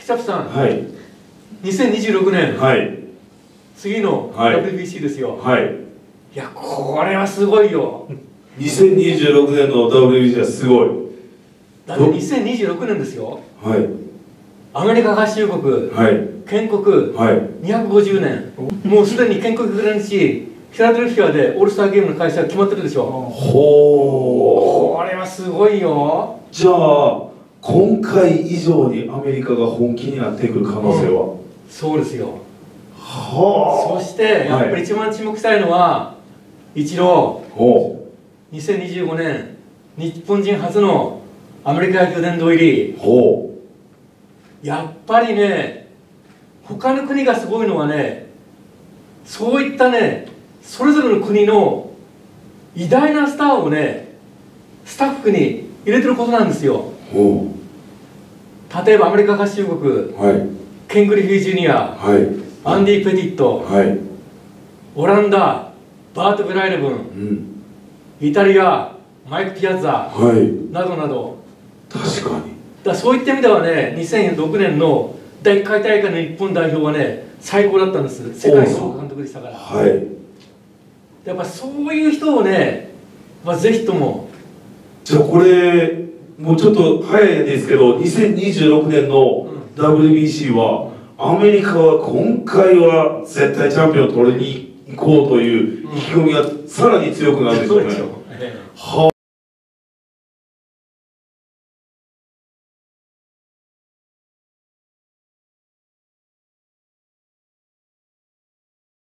ケチャップさん、 はい、 2026年、 はい、 次の WBC ですよ。 はい。 いや、これはすごいよ。 2026年の WBC はすごい。 だって2026年ですよ。 はい。 アメリカ合衆国、 はい。 建国、 はい。 250年。もうすでに建国記念日、フィラデルフィアでオールスターゲームの開催が決まってるでしょ。 ほー。 これはすごいよ。 じゃあ、今回以上にアメリカが本気になってくる可能性は、 そうですよ。 はあ。 そしてやっぱり一番注目したいのは、イチロー、2025年日本人初のアメリカ野球殿堂入り。やっぱりね、他の国がすごいのはね、そういったね、それぞれの国の偉大なスターをね、スタッフに入れてることなんですよ。例えばアメリカ合衆国、ケン・グリフィー・ジュニア、アンディ・ペティット、オランダ、バート・グライレブン、イタリア、マイク・ピアッザ、などなど。 確かに。 そういった意味ではね、2006年の第1回大会の日本代表はね、最高だったんです。世界総合監督でしたから。やっぱそういう人をね、ぜひとも。 じゃあこれ、もうちょっと早いですけど、2026年の WBC は、アメリカは今回は絶対チャンピオンを取りに行こうという意気込みがさらに強くなるんでしょうね。